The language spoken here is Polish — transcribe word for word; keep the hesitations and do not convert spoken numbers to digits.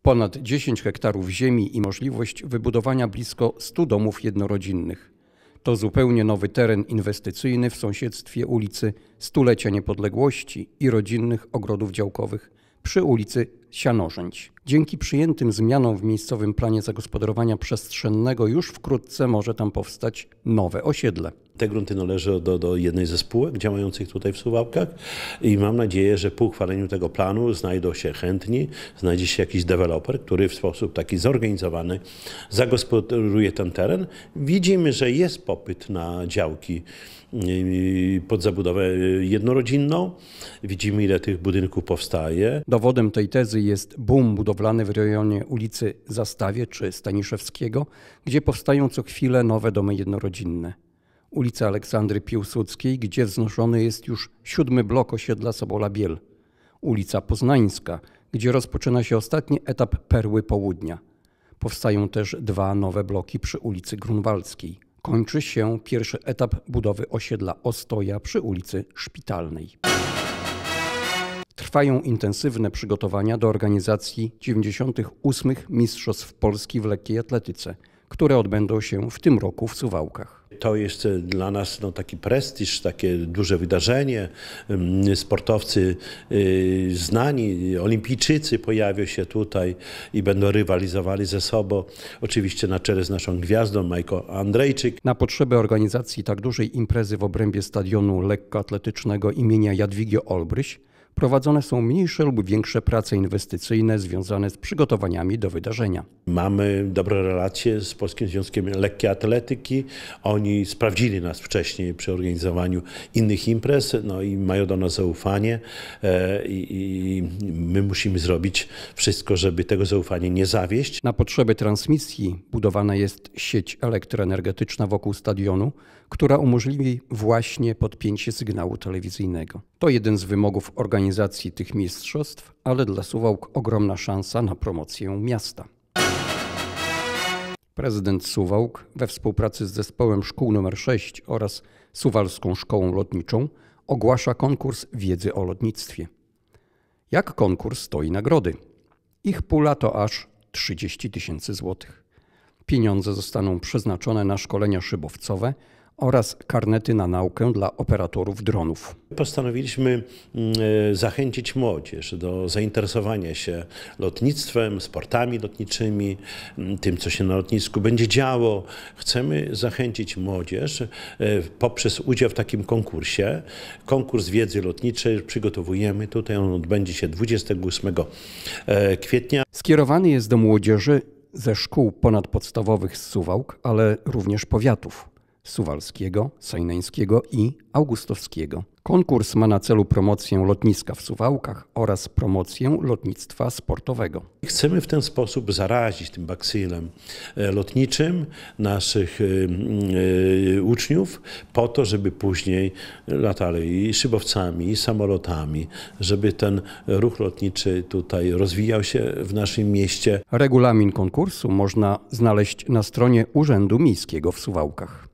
Ponad dziesięć hektarów ziemi i możliwość wybudowania blisko stu domów jednorodzinnych. To zupełnie nowy teren inwestycyjny w sąsiedztwie ulicy Stulecia Niepodległości i rodzinnych ogrodów działkowych przy ulicy Sianorzęć. Dzięki przyjętym zmianom w miejscowym planie zagospodarowania przestrzennego już wkrótce może tam powstać nowe osiedle. Te grunty należą do, do jednej ze spółek działających tutaj w Suwałkach i mam nadzieję, że po uchwaleniu tego planu znajdą się chętni, znajdzie się jakiś deweloper, który w sposób taki zorganizowany zagospodaruje ten teren. Widzimy, że jest popyt na działki pod zabudowę jednorodzinną. Widzimy, ile tych budynków powstaje. Dowodem tej tezy jest boom budowlany w rejonie ulicy Zastawie czy Staniszewskiego, gdzie powstają co chwilę nowe domy jednorodzinne. Ulica Aleksandry Piłsudskiej, gdzie wznoszony jest już siódmy blok osiedla Sobola Biel. Ulica Poznańska, gdzie rozpoczyna się ostatni etap Perły Południa. Powstają też dwa nowe bloki przy ulicy Grunwaldzkiej. Kończy się pierwszy etap budowy osiedla Ostoja przy ulicy Szpitalnej. Trwają intensywne przygotowania do organizacji dziewięćdziesiątych ósmych Mistrzostw Polski w lekkiej atletyce, które odbędą się w tym roku w Suwałkach. To jest dla nas no, taki prestiż, takie duże wydarzenie. Sportowcy yy, znani, olimpijczycy pojawią się tutaj i będą rywalizowali ze sobą. Oczywiście na czele z naszą gwiazdą Majko Andrejczyk. Na potrzeby organizacji tak dużej imprezy w obrębie stadionu lekkoatletycznego imienia Jadwigi Olbryś prowadzone są mniejsze lub większe prace inwestycyjne związane z przygotowaniami do wydarzenia. Mamy dobre relacje z Polskim Związkiem Lekkiej Atletyki. Oni sprawdzili nas wcześniej przy organizowaniu innych imprez, no i mają do nas zaufanie i, i my musimy zrobić wszystko, żeby tego zaufania nie zawieść. Na potrzeby transmisji budowana jest sieć elektroenergetyczna wokół stadionu, która umożliwi właśnie podpięcie sygnału telewizyjnego. To jeden z wymogów organizacji tych mistrzostw, ale dla Suwałk ogromna szansa na promocję miasta. Prezydent Suwałk we współpracy z Zespołem Szkół numer sześć oraz Suwalską Szkołą Lotniczą ogłasza konkurs wiedzy o lotnictwie. Jak konkurs stoi nagrody? Ich pula to aż trzydzieści tysięcy złotych. Pieniądze zostaną przeznaczone na szkolenia szybowcowe oraz karnety na naukę dla operatorów dronów. Postanowiliśmy zachęcić młodzież do zainteresowania się lotnictwem, sportami lotniczymi, tym, co się na lotnisku będzie działo. Chcemy zachęcić młodzież poprzez udział w takim konkursie. Konkurs wiedzy lotniczej przygotowujemy tutaj, on odbędzie się dwudziestego ósmego kwietnia. Skierowany jest do młodzieży ze szkół ponadpodstawowych z Suwałk, ale również powiatów suwalskiego, sojneńskiego i augustowskiego. Konkurs ma na celu promocję lotniska w Suwałkach oraz promocję lotnictwa sportowego. Chcemy w ten sposób zarazić tym bakcylem lotniczym naszych uczniów po to, żeby później latali i szybowcami, i samolotami, żeby ten ruch lotniczy tutaj rozwijał się w naszym mieście. Regulamin konkursu można znaleźć na stronie Urzędu Miejskiego w Suwałkach.